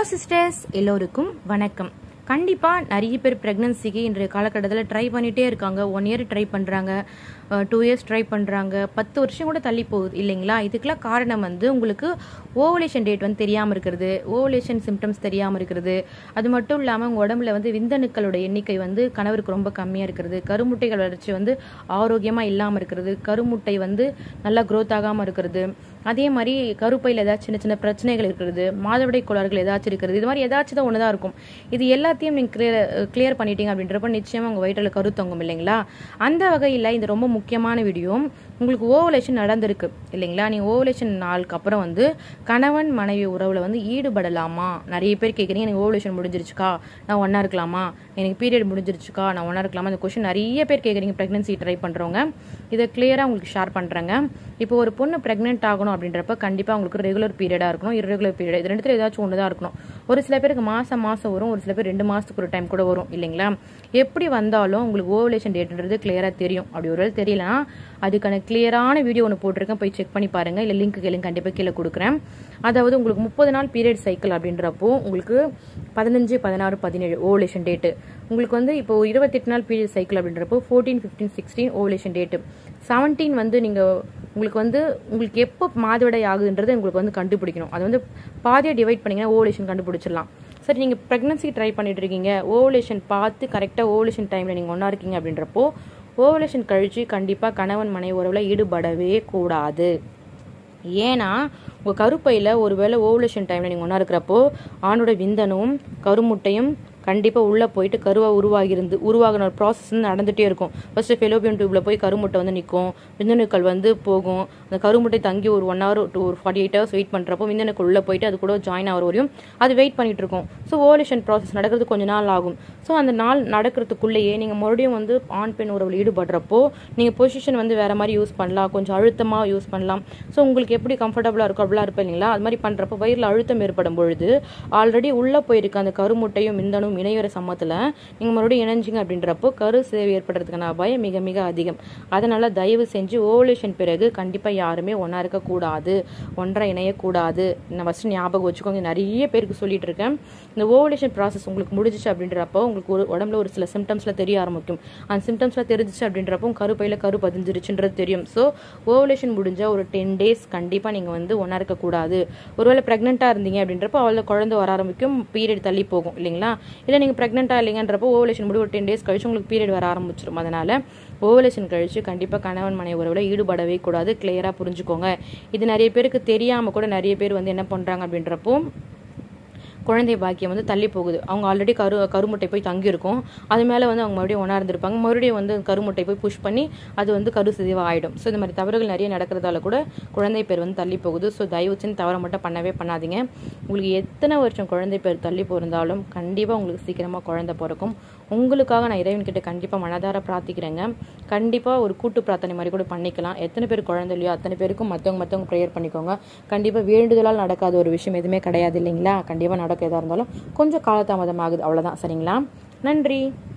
Sisters, எல்லோருக்கும் வணக்கம். கண்டிப்பாக நிறைய பேர் ப்ரெக்னன்சிக்கு இன்றைய காலகட்டத்தில் ட்ரை பண்ணிகிட்டே இருக்காங்க. 1 இயர் ட்ரை பண்ணுறாங்க, 2 இயர்ஸ் ட்ரை பண்ணுறாங்க, 10 வருஷம் கூட தள்ளி போகுது இல்லைங்களா? இதுக்கெல்லாம் காரணம் உங்களுக்கு ஓவலேஷன் டேட் தெரியாமல் இருக்கிறது, ஓவலேஷன் சிம்டம்ஸ் தெரியாமல் இருக்கிறது. அது மட்டும் இல்லாமல் உங்கள் உடம்புல விந்தணுக்களோட எண்ணிக்கை கணவருக்கு ரொம்ப கம்மியாக இருக்கிறது, கருமுட்டைகள் வளர்ச்சி ஆரோக்கியமாக இல்லாமல் இருக்கிறது, கருமுட்டை நல்லா க்ரோத் ஆகாமல் இருக்கிறது, அதே மாதிரி கருப்பையில் ஏதாச்சும் சின்ன சின்ன பிரச்சனைகள் இருக்கிறது, மாதவிடை கோளாறுகள் ஏதாச்சும் இருக்கிறது. இது மாதிரி ஏதாச்சும் தான் ஒன்று தான் இருக்கும். இது எல்லாத்தையும் நீங்கள் கிளியர் பண்ணிட்டீங்க அப்படின்றப்ப நிச்சயமாக உங்கள் வயிற்றில் கரு தொங்கும் இல்லைங்களா? அந்த வகையில் இது ரொம்ப முக்கியமான வீடியோ. உங்களுக்கு ஓவலேஷன் நடந்திருக்கு இல்லைங்களா? நீங்கள் ஓவலேஷன் நாளுக்கு அப்புறம் கணவன் மனைவி உறவில் ஈடுபடலாமா? நிறைய பேர் கேட்குறீங்க, எனக்கு ஓவலேஷன் முடிஞ்சிருச்சுக்கா, நான் ஒன்றா இருக்கலாமா? எனக்கு பீரியட் முடிஞ்சிருச்சுக்கா, நான் ஒன்றா இருக்கலாமா? அந்த கொஸ்டின் நிறைய பேர் கேட்குறீங்க. ப்ரெக்னன்சி ட்ரை பண்ணுறவங்க இதை கிளியராக உங்களுக்கு ஷேர் பண்ணுறேங்க. இப்போ ஒரு பொண்ணு ப்ரெக்னென்ட் ஆகணும் அப்படின்றப்ப கண்டிப்பாக உங்களுக்கு ரெகுலர் பீரியடாக இருக்கணும், இர்ரெகுலர் பீரியட், இது ரெண்டுத்தில் ஏதாச்சும் ஒன்று தான் இருக்கணும். ஒரு சில பேருக்கு மாதம் வரும், ஒரு சில பேர் 2 மாதத்துக்கு ஒரு டைம் கூட வரும் இல்லைங்களா? எப்படி வந்தாலும் உங்களுக்கு ஓவலேஷன் டேட்ன்றது கிளியராக தெரியும். அப்படி ஒரு வேளை தெரியலனா அதுக்கான கிளியரான வீடியோ ஒன்று போட்டிருக்கேன், போய் செக் பண்ணி பாருங்கள். இல்லை லிங்க் கேளுங்க, கண்டிப்பாக கீழே கொடுக்குறேன். அதாவது உங்களுக்கு 30 நாள் பீரியட் சைக்கிள் அப்படின்றப்போ உங்களுக்கு 15, 16, 17 ஓவலேஷன் டேட்டு. உங்களுக்கு இப்போ 28 நாள் பீரியட் சைக்கிள் அப்படின்றப்போ 14, 15, 16 ஓவலேஷன் டேட்டு. 17 நீங்கள் உங்களுக்கு எப்போ மாதவிடை ஆகுதுன்றது உங்களுக்கு கண்டுபிடிக்கணும். அது பாதியாக டிவைட் பண்ணிங்கன்னா ஓவலேஷன் கண்டுபிடிச்சிடலாம். சரி, நீங்கள் ப்ரெக்னன்சி ட்ரை பண்ணிட்டு இருக்கீங்க, ஓவலேஷன் பார்த்து கரெக்டாக ஓவலேஷன் டைமில் நீங்கள் ஒன்றா இருக்கீங்க அப்படின்றப்போ ஓவலேஷன் கழிச்சு கண்டிப்பாக கணவன் மனைவி உறவில் ஈடுபடவே கூடாது. ஏன்னா உங்கள் கருப்பையில் ஒருவேளை ஓவலேஷன் டைமில் நீங்கள் ஒன்றா இருக்கிறப்போ ஆணோட விந்தனும் கருமுட்டையும் கண்டிப்பாக உள்ளே போயிட்டு கருவாக உருவாகின ஒரு ப்ராசஸ் நடந்துகிட்டே இருக்கும். ஃபர்ஸ்ட்டு ஃபெலோபியன் டியூப்பில் போய் கருமுட்டை நிற்கும், விந்தணுக்கள் போகும். அந்த கருமுட்டை தங்கி ஒரு 1 hour to 48 hours வெயிட் பண்ணுறப்போ விந்தணுக்கள் உள்ளே போயிட்டு அது கூட ஜாயின் ஆகிற வரையும் அது வெயிட் பண்ணிகிட்டு இருக்கும். ஸோ ஓவலேஷன் ப்ராசஸ் நடக்கிறது கொஞ்சம் நாள் ஆகும். ஸோ அந்த நாள் நடக்கிறதுக்குள்ளேயே நீங்கள் மறுபடியும் ஆண் பெண் உறவில் ஈடுபடுறப்போ நீங்கள் பொசிஷன் வேறு மாதிரி யூஸ் பண்ணலாம், கொஞ்சம் அழுத்தமாக யூஸ் பண்ணலாம். ஸோ உங்களுக்கு எப்படி கம்ஃபர்டபுளாக இருக்கும் அப்படிலாம் இருப்பேன் இல்லைங்களா? அது மாதிரி பண்ணுறப்போ வயிறில் அழுத்தம் ஏற்படும் பொழுது ஆல்ரெடி உள்ளே போயிருக்க அந்த கருமுட்டையும் விந்தனும் இணையற சமத்தில் நீங்கள் மறுபடியும் இணைஞ்சிங்க அப்படின்றப்போ கரு சேவை ஏற்படுறதுக்கான அபாயம் மிக மிக அதிகம். அதனால தயவு செஞ்சு ஓவலேஷன் பிறகு கண்டிப்பாக யாருமே ஒன்றா இருக்கக்கூடாது, ஒன்றா இணையக்கூடாது. நான் ஃபஸ்ட்டு ஞாபகம் வச்சுக்கோங்க. நிறைய பேருக்கு சொல்லிட்டு இருக்கேன். இந்த ஓவலேஷன் ப்ராசஸ் உங்களுக்கு முடிஞ்சிச்சு அப்படின்றப்போ உங்களுக்கு உடம்புல ஒரு சில சிம்டம்ஸில் தெரிய ஆரம்பிக்கும். அந்த சிம்டம்ஸில் தெரிஞ்சிச்சு அப்படின்றப்போ கருப்பையில் கரு பதிஞ்சிருச்சுன்றது தெரியும். ஸோ ஓவலேஷன் முடிஞ்ச ஒரு 10 days கண்டிப்பாக நீங்கள் ஒன்றா இருக்கக்கூடாது. ஒருவேளை ப்ரெக்னெண்ட்டாக இருந்தீங்க அப்படின்றப்போ அவளை குழந்தை வர ஆரம்பிக்கும், பீரியட் தள்ளி போகும் இல்லைங்களா? இல்லை நீங்கள் ப்ரெக்னெண்ட்டாக இல்லைங்கன்றப்போ ஓவலேஷன் முடி ஒரு 10 days கழிச்சு உங்களுக்கு பீரியட் வர ஆரம்பிச்சிடும். அதனால் ஓவலேஷன் கழிச்சு கண்டிப்பாக கணவன் மனைவி உறவில் ஈடுபடவே கூடாது. கிளியராக புரிஞ்சுக்கோங்க. இது நிறைய பேருக்கு தெரியாமல் கூட நிறைய பேர் என்ன பண்ணுறாங்க அப்படின்றப்போ குழந்தை பாக்கியம் தள்ளி போகுது. அவங்க ஆல்ரெடி கருமுட்டை போய் தங்கியிருக்கும், அது மேலே அவங்க மறுபடியும் ஒன்றா இருந்திருப்பாங்க, மறுபடியும் கருமுட்டை போய் புஷ் பண்ணி அது கரு சிதைவாக ஆகிடும். ஸோ இந்த மாதிரி தவறுகள் நிறைய நடக்கிறதால கூட குழந்தை பேர் தள்ளி போகுது. ஸோ தயவு செஞ்சு தவறை மட்டும் பண்ணவே பண்ணாதீங்க. உங்களுக்கு எத்தனை வருஷம் குழந்தை பேர் தள்ளி போயிருந்தாலும் கண்டிப்பாக உங்களுக்கு சீக்கிரமாக குழந்தை பிறக்கும். உங்களுக்காக நான் இறைவன்கிட்ட கண்டிப்பாக மனதார பிரார்த்திக்கிறேங்க. கண்டிப்பாக ஒரு கூட்டு பிரார்த்தனை மாதிரி கூட பண்ணிக்கலாம். எத்தனை பேர் குழந்தை இல்லையோ அத்தனை பேருக்கும் மற்றவங்க ப்ரேயர் பண்ணிக்கோங்க. கண்டிப்பாக வேண்டுதலால் நடக்காத ஒரு விஷயம் எதுவுமே கிடையாது இல்லைங்களா? கண்டிப்பாக நடக்க எதாக இருந்தாலும் கொஞ்சம் காலதாமதம் ஆகுது, அவ்வளோதான். சரிங்களா? நன்றி.